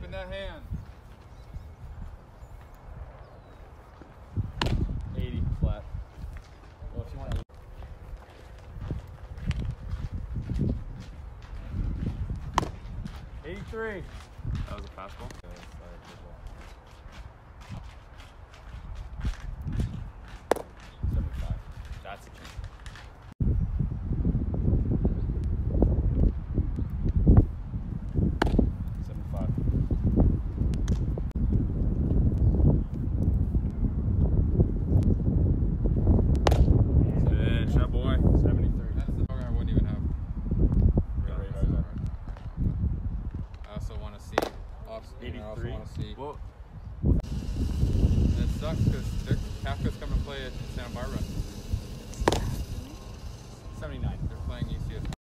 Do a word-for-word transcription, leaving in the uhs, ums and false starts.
in that hand. eighty flat. Well, if you want eighty-three. That was a fastball. seventy-five. That's a key. seventy-five. Good shot, boy. seventy-three. That's the program I wouldn't even have. Good realized radars that. up. I also want to see off. You know, I also eighty-three. want to see. Well, It sucks because Kafka's coming to play at Santa Barbara